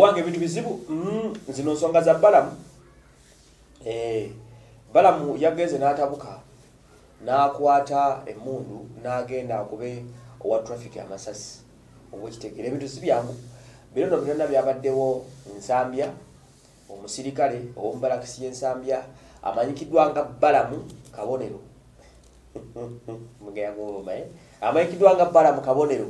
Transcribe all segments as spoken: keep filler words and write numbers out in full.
owange ebintu bizibu mm, zino nsonga za Balamu. Eh, Balamu yageze n'atabuka n'akwata emmundu n'agenda akube owa traffic amasasi obwekitegere ebintu si byangu. Bino byonna byabaddewo Nsambya, omusirikale ow'ombalakisi y'Ensambya amanyikiddwa nga Balamu Kabonero. Mugeyagoma eh amanyikiddwa nga Balamu Kabonero.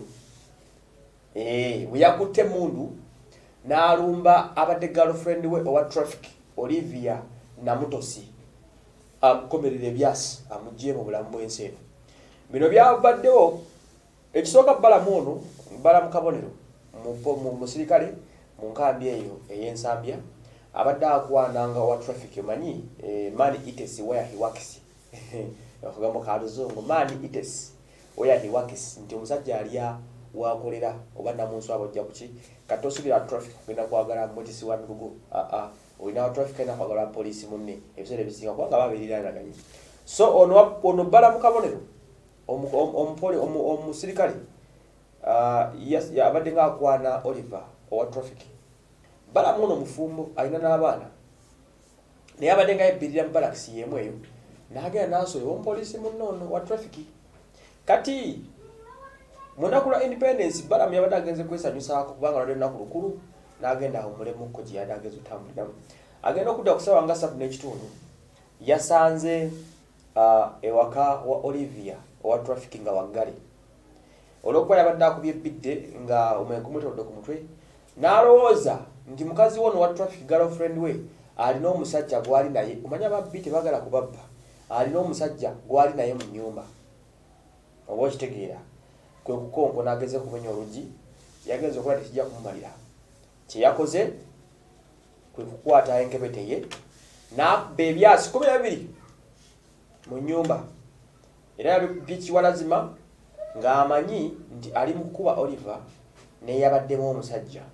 Eh, bwe yakutte emmundu n'alumba abadde girlfriend we owa traffic Olivia Namutosi amukomerera ebyasi amugye mu bulamu bw'ensi eno. Bino byabaddewo ekisooka Balamu ono Balamu Kabonero mu musirikale mu nkambi eyo ey'Ensambya abadde akwananga owa traffic omanyi eh, man eaters where he works. Okugamba kaluzungu man eaters where he works nti omusajja alya wakolera oba namunsi abajja kuki kati osubira traffic kugenda kwagala motisi wa migugu a a olina traffic ena kwagala police munne ebiseera bisinga kubanga babiriranaganyi. So ono ono Balamu Kabonero omupoli omusirikale uh, yes yabadde nga akwana Oliver owa traffic. Balamu ono mufumbo alina n'abaana naye abadde nga yebbirira mu balakisi yemu eyo n'agenda n'asoya omupoliisi munno ono wa traffic. Kati munaku lwa independence Balamu yabadde agenze kwesanyusaako kubanga lwadde lunaku lukulu n'agenda awo mulemukko gye yadde agenze otambuliramu. Agenda okudda kusaba nga ssatu n'ekitundu yasanze uh, ewaka wa Olivia owa traffic nga waggale. Olw'okuba yabadde akubye ebbidde nga omwenku mutodde ku mutwe n'alowooza nti mukazi wono wa traffic girlfriend we alina omusajja gwali naye omanya babbi tebagala kubabba alina omusajja gwali naye mu nnyumba oba okitegeera. Kwe kukonko n'ageze kumenya oluggi yageze okuba tekijja kumumalira. Kye yakoze kwe kukwata enkebete ye n'akubba ebyasi kumi na bibiri mu nnyumba era yabikiwalazima ng'amanyi nti ali mu kukuba Oliver naye yabaddemu omusajja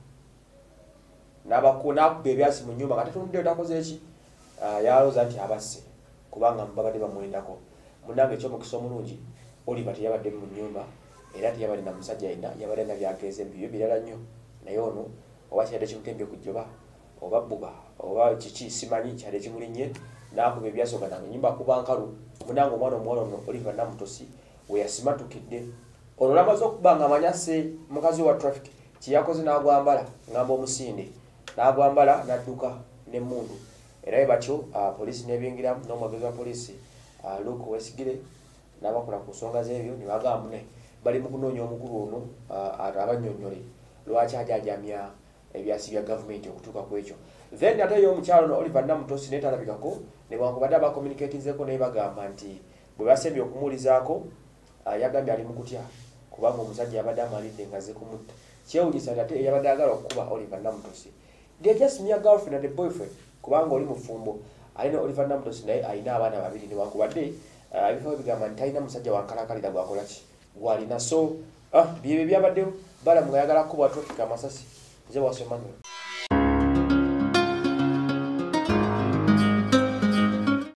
n'abakuna akubba ebyasi mu nnyumba nga tatunudde takoze eki uh, yalowooza nti abasse kubanga babadde bamulindako. Munnange ekyomukisa omulungi Oliver teyabadde mu nnyumba era teyabadde na musajja yenna yabadde na byakeeze ebyo birala nnyo naye ono oba kyadde kimutembye ku jjoba oba bbuba oba kiki simanyi kyadde kimulinnye n'akuba ebyasi ogananga ennyumba akuba nkalu. Munnange omwana omuwala ono Oliver Namutosi we yasimatukidde ono n'amaze okuba nga amanyase mukazi wa traffic kye yakoze n'agwambala ngamba omusinde n'agwambala n'adduka n'emmundu era bwe batyo uh, poliisi n'ebingiramu n'omwogezi wa poliisi uh, Luke Wesigire n'abakola ku nsonga z'ebyo ne bagamba ne bali mu kunoonya omukulu ono uh, abannyonnyole lwaki ajaajamya ebyasi bya gavumenti okutuuka ku ekyo. Then ate yo omukyalo no Oliver Namutosi n'etalabikako newankubadde abakomunicatinzeko naye bagamba nti bwe basembye okumuwulizaako uh, yagambye ali mu kutya kubanga omusajja yabadde amalidde nga ze kumutta. Kyewunyisa nti ate yabadde agala okukuba Oliver Namutosi. They just mere girlfriend and a boyfriend kubanga oli mufumbo alina Oliver Namutosi naye alina abaana babiri newankubadde uh, ebifo bigamba nti alina musajja wankalakalira gwakola ki gwalina. So ah, byebyo byabaddewo Balamu nga yagala kuba traffic amasasi nze wasomano.